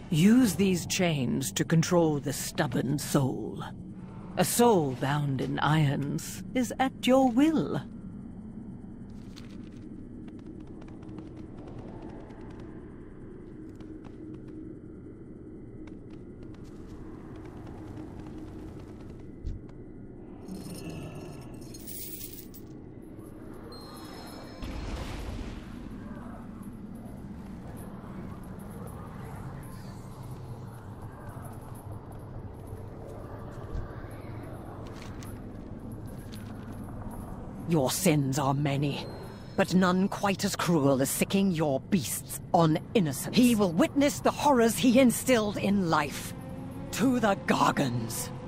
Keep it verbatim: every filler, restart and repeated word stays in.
Use these chains to control the stubborn soul. A soul bound in irons is at your will. Your sins are many, but none quite as cruel as sicking your beasts on innocents. He will witness the horrors he instilled in life. To the Gargans!